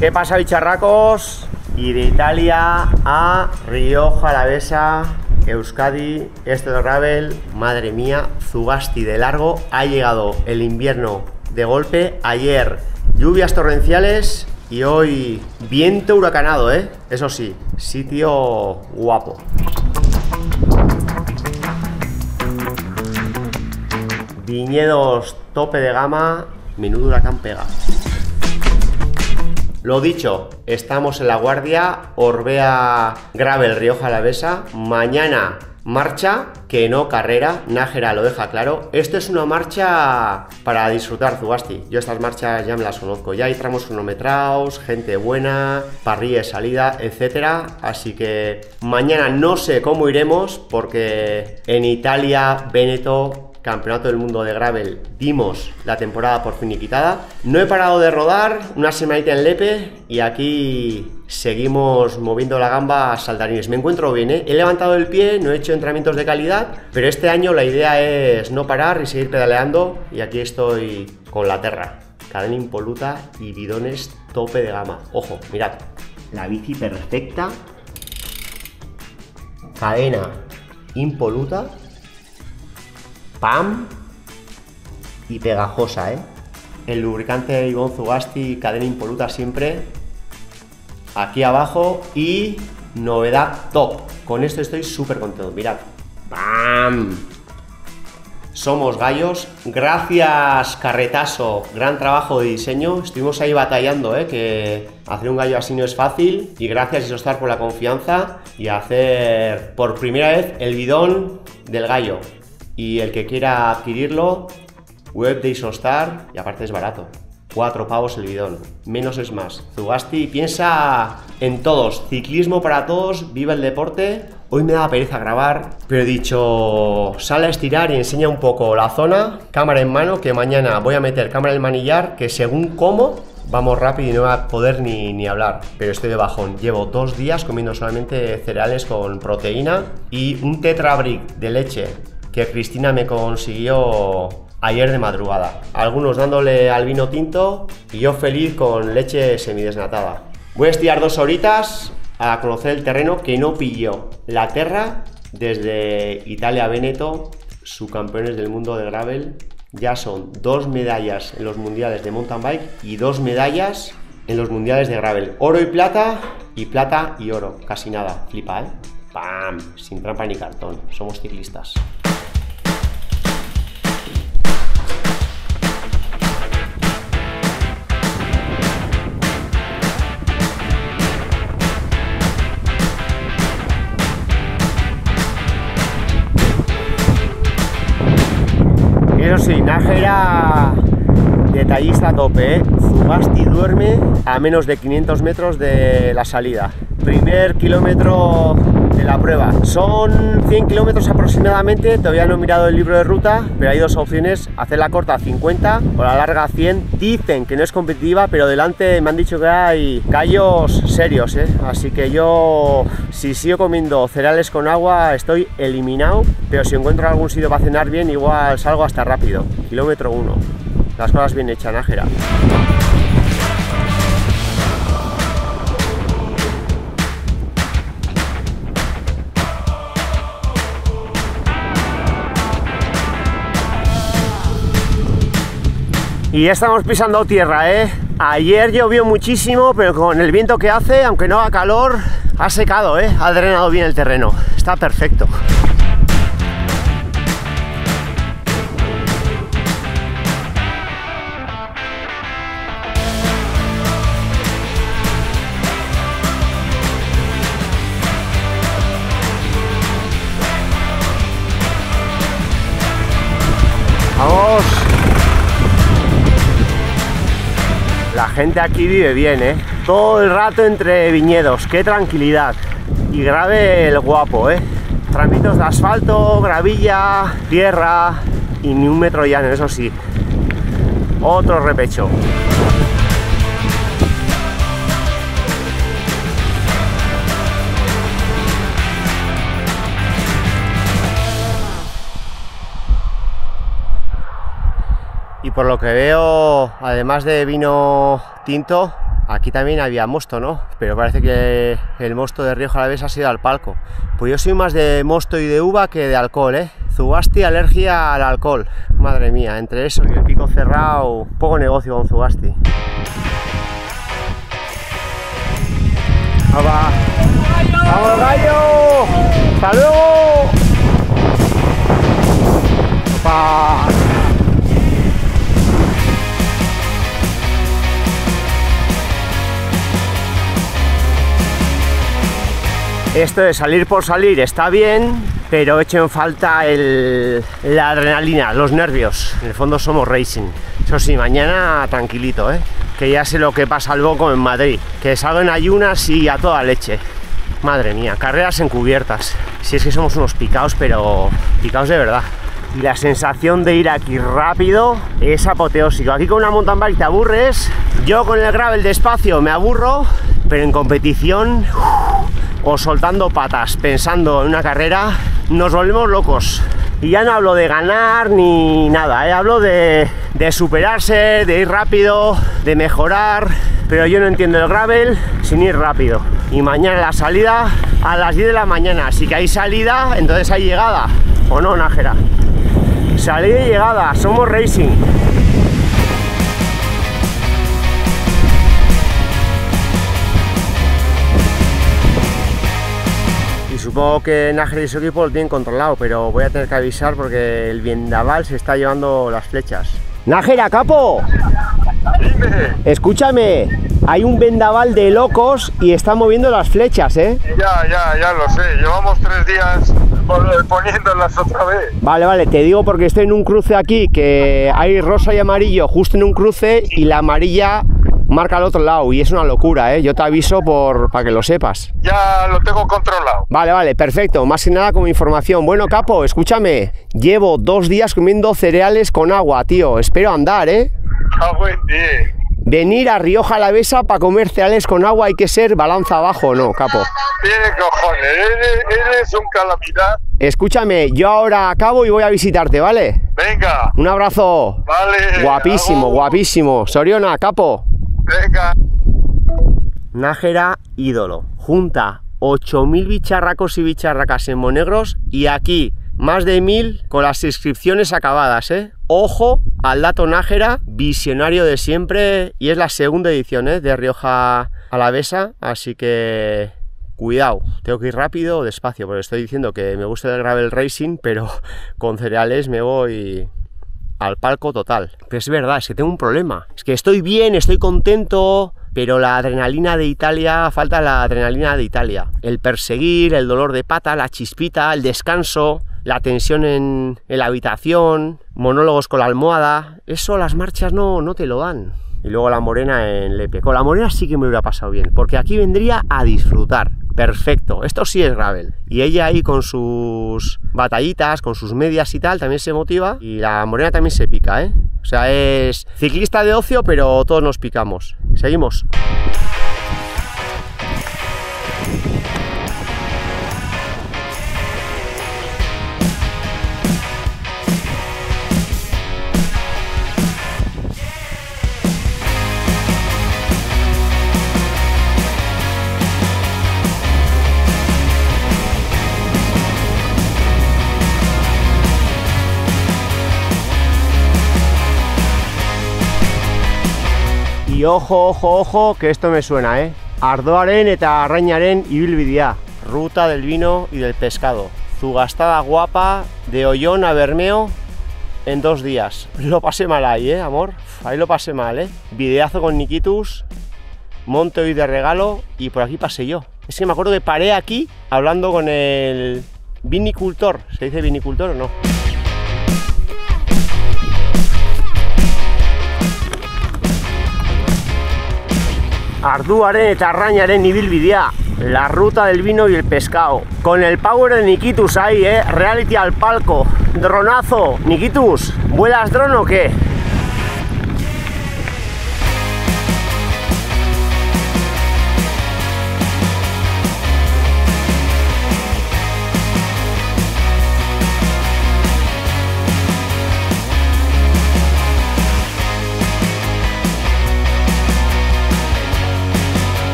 ¿Qué pasa, bicharracos? Y de Italia a Rioja Alavesa, Euskadi, esto de gravel, madre mía, Zugasti de largo. Ha llegado el invierno de golpe. Ayer lluvias torrenciales y hoy viento huracanado, ¿eh? Eso sí, sitio guapo. Viñedos tope de gama, menudo huracán pega. Lo dicho, estamos en La Guardia, Orbea Gravel Rioja Alavesa. Mañana marcha, que no carrera, Nájera lo deja claro. Esto es una marcha para disfrutar, Zugasti. Yo estas marchas ya me las conozco. Ya hay tramos cronometrados, gente buena, parrilla de salida, etcétera. Así que mañana no sé cómo iremos, porque en Italia, Véneto, Campeonato del Mundo de Gravel, dimos la temporada por finiquitada. No he parado de rodar, una semanita en Lepe y aquí seguimos moviendo la gamba a saltarines. Me encuentro bien, ¿eh? He levantado el pie, no he hecho entrenamientos de calidad, pero este año la idea es no parar y seguir pedaleando, y aquí estoy con la Terra. Cadena impoluta y bidones tope de gama. Ojo, mirad, la bici perfecta, cadena impoluta, pam y pegajosa, ¿eh? El lubricante Ivonne Zugasti, cadena impoluta siempre aquí abajo, y novedad top. Con esto estoy súper contento, mirad. ¡Bam! Somos gallos. Gracias, Carretaso, gran trabajo de diseño. Estuvimos ahí batallando, que hacer un gallo así no es fácil, y gracias, Isostar, por la confianza y hacer por primera vez el bidón del gallo. Y el que quiera adquirirlo, web de Isostar, y aparte es barato, 4 pavos el bidón, menos es más. Zugasti piensa en todos, ciclismo para todos, viva el deporte. Hoy me da pereza grabar, pero he dicho, sale a estirar y enseña un poco la zona, cámara en mano, que mañana voy a meter cámara en el manillar, que según como, vamos rápido y no voy a poder ni hablar. Pero estoy de bajón, llevo 2 días comiendo solamente cereales con proteína y un tetrabric de leche que Cristina me consiguió ayer de madrugada. Algunos dándole al vino tinto y yo feliz con leche semidesnatada. Voy a estirar 2 horitas a conocer el terreno que no pilló la Terra desde Italia a Véneto, subcampeones del mundo de gravel. Ya son 2 medallas en los mundiales de mountain bike y 2 medallas en los mundiales de gravel. Oro y plata y oro. Casi nada. Flipa, ¿eh? ¡Pam! Sin trampa ni cartón. Somos ciclistas. Eso sí, Nájera detallista a tope, ¿eh? Zugasti duerme a menos de 500 metros de la salida. Primer kilómetro de la prueba. Son 100 kilómetros aproximadamente, todavía no he mirado el libro de ruta, pero hay 2 opciones: hacer la corta a 50 o la larga a 100. Dicen que no es competitiva, pero delante me han dicho que hay callos serios, ¿eh? Así que yo, si sigo comiendo cereales con agua, estoy eliminado, pero si encuentro algún sitio para cenar bien, igual salgo hasta rápido. Kilómetro 1. Las cosas bien hechas, Nájera. Y ya estamos pisando tierra, ¿eh? Ayer llovió muchísimo, pero con el viento que hace, aunque no haga calor, ha secado, ¿eh? Ha drenado bien el terreno. Está perfecto. ¡Vamos! La gente aquí vive bien, ¿eh? Todo el rato entre viñedos, qué tranquilidad. Y gravel guapo, ¿eh? Tramitos de asfalto, gravilla, tierra y ni un metro llano, eso sí. Otro repecho. Y por lo que veo, además de vino tinto, Aquí también había mosto, ¿no? Pero parece que el mosto de Rioja Alavesa ha sido al palco. Pues yo soy más de mosto y de uva que de alcohol, ¿eh? Zugasti, alergia al alcohol. Madre mía, entre eso y el pico cerrado, poco negocio con Zugasti. ¡Vamos! ¡Vamos, gallo! ¡Hasta luego! ¡Opa! Esto de salir por salir está bien, pero echo en falta la adrenalina, los nervios. En el fondo somos racing. Eso sí, mañana tranquilito, que ya sé lo que pasa luego en Madrid, que salgo en ayunas y a toda leche. Madre mía, carreras encubiertas. Si es que somos unos picaos, pero picaos de verdad. Y la sensación de ir aquí rápido es apoteósico. Aquí con una mountain bike te aburres, yo con el gravel despacio me aburro, pero en competición o soltando patas pensando en una carrera nos volvemos locos. Y ya no hablo de ganar ni nada, hablo de superarse, de ir rápido, de mejorar, pero yo no entiendo el gravel sin ir rápido. Y mañana la salida a las 10 de la mañana, si que hay salida, entonces hay llegada, ¿o no, Nájera? Salida y llegada, somos racing. Supongo que Nájera y su equipo lo tienen controlado, pero voy a tener que avisar porque el vendaval se está llevando las flechas. ¡Nájera, capo! Dime. Escúchame, hay un vendaval de locos y están moviendo las flechas, ¿eh? Ya lo sé, llevamos 3 días poniéndolas otra vez. Vale, te digo porque estoy en un cruce aquí, que hay rosa y amarillo justo en un cruce y la amarilla marca al otro lado y es una locura, ¿eh? Yo te aviso para que lo sepas. Ya lo tengo controlado. Vale, perfecto, más que nada como información. Bueno, capo, escúchame, llevo 2 días comiendo cereales con agua, tío, espero andar, ¿eh? Cago en ti. Venir a Rioja Alavesa para comer cereales con agua hay que ser balanza abajo, ¿no, capo? Tiene cojones, eres un calamidad. Escúchame, yo ahora acabo y voy a visitarte, ¿vale? Venga. Un abrazo. Vale. Guapísimo, guapísimo. Soriona, capo. Venga. Nájera, ídolo. Junta 8.000 bicharracos y bicharracas en Monegros y aquí más de 1.000 con las inscripciones acabadas, ¿eh? Ojo al dato Nájera, visionario de siempre, y es la segunda edición, de Rioja Alavesa, así que cuidado, tengo que ir rápido o despacio, porque estoy diciendo que me gusta el gravel racing, pero con cereales me voy al palco total. Pero es verdad, es que tengo un problema, es que estoy bien, estoy contento, pero la adrenalina de Italia, falta la adrenalina de Italia. El perseguir, el dolor de pata, la chispita, el descanso, la tensión en la habitación, monólogos con la almohada, eso las marchas no te lo dan. Y luego la morena en Lepe. Con la morena sí que me hubiera pasado bien, porque aquí vendría a disfrutar. Perfecto, esto sí es gravel. Y ella ahí con sus batallitas, con sus medias y tal, también se motiva. Y la morena también se pica, ¿eh? O sea, es ciclista de ocio, pero todos nos picamos. Seguimos. Y ojo, que esto me suena, Ardoaren eta Arrainaren ibilbidea, ruta del vino y del pescado. Zugastada guapa de Ollón a Bermeo en 2 días. Lo pasé mal ahí, amor. Ahí lo pasé mal, Videazo con Nikitus, monte hoy de regalo y por aquí pasé yo. Es que me acuerdo que paré aquí hablando con el vinicultor. ¿Se dice vinicultor o no? Arduaren eta Arrainaren ibilbidea, la ruta del vino y el pescado. Con el power de Nikitus ahí, reality al palco. Dronazo. Nikitus, ¿vuelas dron o qué?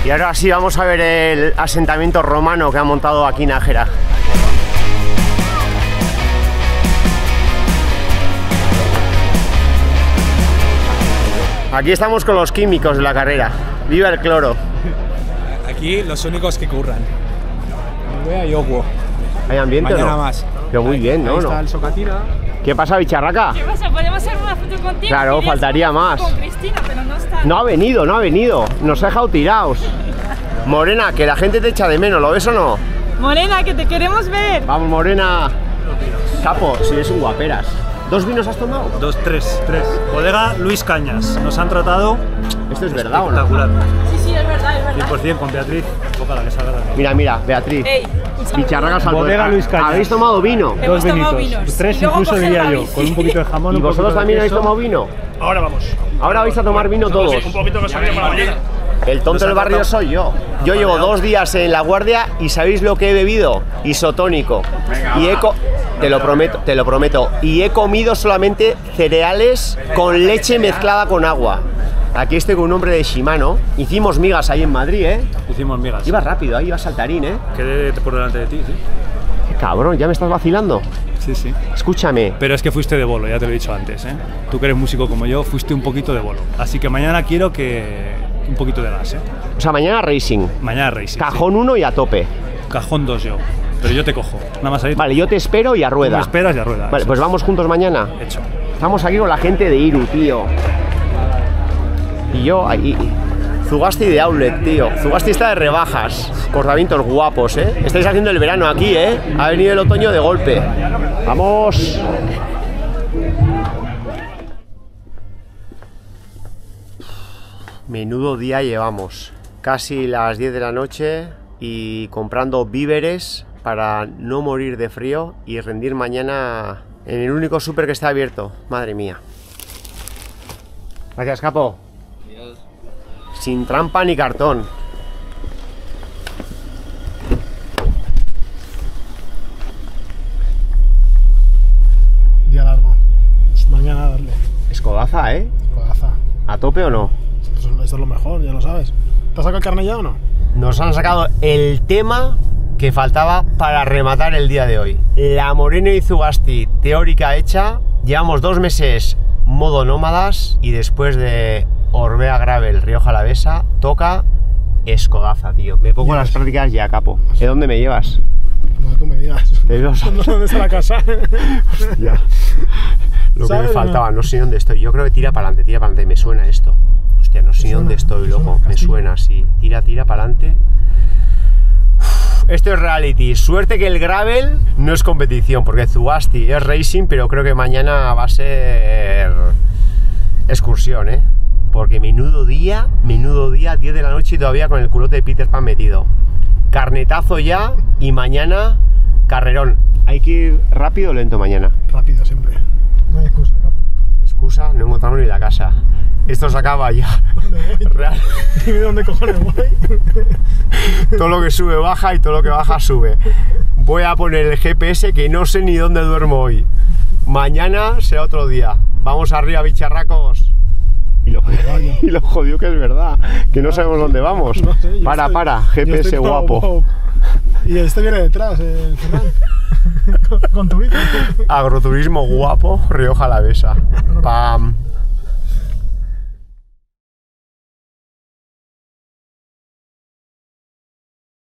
Y ahora sí vamos a ver el asentamiento romano que ha montado aquí Nájera. Aquí estamos con los químicos de la carrera. ¡Viva el cloro! Aquí los únicos que curran. Vea y Ogwo. ¿Hay ambiente o Mañana no? más. Pero muy bien, ¿no? Ahí está el Socatina. ¿Qué pasa, bicharraca? ¿Qué pasa? ¿Podemos hacer una foto contigo? Claro, Querías faltaría una foto más. Con Cristina, pero no está. No ha venido, no ha venido. Nos ha dejado tirados. Morena, que la gente te echa de menos, ¿lo ves o no? Morena, que te queremos ver. Vamos, Morena. Capo, si eres un guaperas. ¿2 vinos has tomado? Tres. Bodega Luis Cañas. Nos han tratado ¿Esto es verdad o no? espectacular. Sí, es verdad, es verdad. 100% con Beatriz. Ojalá que salga también. Mira, Beatriz. Ey, escúchame. Bicharracas al Bodega Luis Cañas. ¿Habéis tomado vino? Hemos Dos tomado vinitos. vinos. 3 Y luego incluso coger diría la yo. bici. Con un poquito de jamón. ¿Y un poquito vosotros de también habéis queso. tomado vino? Ahora vamos. Ahora vais a tomar vino todos. Un poquito que salió para la mañana. El tonto del barrio soy yo. Yo llevo 2 días en la guardia y ¿sabéis lo que he bebido? Isotónico. Y te lo prometo. Y he comido solamente cereales con leche mezclada con agua. Aquí estoy con un hombre de Shimano. Hicimos migas ahí en Madrid, ¿eh? Hicimos migas. Ibas rápido, ahí ibas saltarín, ¿eh? Quedé por delante de ti, sí. Cabrón, ¿ya me estás vacilando? Sí. Escúchame. Pero es que fuiste de bolo, ya te lo he dicho antes, ¿eh? Tú que eres músico como yo, fuiste un poquito de bolo. Así que mañana quiero que... un poquito de gas, ¿eh? O sea, mañana racing. Mañana racing. Cajón 1 y a tope. Sí. Cajón 2 yo. Pero yo te cojo. Nada más ahí. Vale, yo te espero y a Tú rueda. me esperas y a rueda. Vale, eso pues es. vamos juntos mañana. Hecho. Estamos aquí con la gente de Iru, tío. Y yo ahí. Zugasti de Outlet, tío. Zugasti está de rebajas. Cortamientos guapos, ¿eh? Estáis haciendo el verano aquí, ¿eh? Ha venido el otoño de golpe. ¡Vamos! Menudo día llevamos. Casi las 10 de la noche y comprando víveres para no morir de frío y rendir mañana en el único súper que está abierto. Madre mía. Gracias, capo. Adiós. Sin trampa ni cartón. Día largo. Mañana a darle. Escodaza, ¿eh? Codaza. ¿A tope o no? Esto es lo mejor, ya lo sabes. ¿Te has sacado el carnet ya o no? Nos han sacado el tema que faltaba para rematar el día de hoy. La Moreno y Zugasti teórica hecha. Llevamos 2 meses modo nómadas y después de Orbea Gravel, Rioja Alavesa, toca Escodaza, tío. Me pongo las prácticas ya, capo. ¿De dónde me llevas? Como tú me digas. Te veo ¿Dónde está la casa? ya. Lo que me ¿Sabes o faltaba, no? no sé dónde estoy. Yo creo que tira para adelante, me suena esto. Hostia, no sé dónde estoy, loco. Me suena así. Tira para adelante. Esto es reality. Suerte que el gravel no es competición, porque Zugasti es racing, pero creo que mañana va a ser excursión, ¿eh? Porque menudo día, 10 de la noche y todavía con el culote de Peter Pan metido. Carnetazo ya y mañana carrerón. ¿Hay que ir rápido o lento mañana? Rápido, siempre. No hay excusa, capo. Excusa, no encontramos ni la casa. Esto se acaba ya. Real. Dime dónde cojones voy. Todo lo que sube baja y todo lo que baja sube. Voy a poner el GPS que no sé ni dónde duermo hoy. Mañana será otro día. Vamos arriba, bicharracos. Y lo jodido que es verdad, que no sabemos dónde vamos. No sé, para, yo GPS estoy todo guapo. Y este viene detrás, el Ferran. con tu bici. Agroturismo guapo, Rioja Alavesa. Pam.